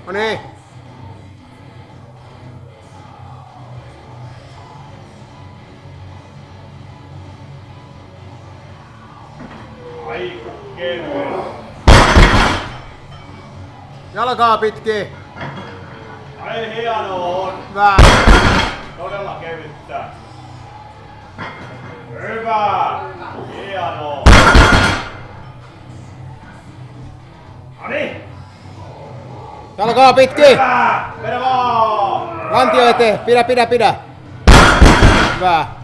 No niin. Aika kevyt. Jalkaa pitkin. Ai hieno on. Hyvä. Todella kevyttä. Hyvä. Hieno. Noniin. Jalkaa pitkin. Hyvä. Vedä vaan. Lantio eteen. Pidä. Hyvä.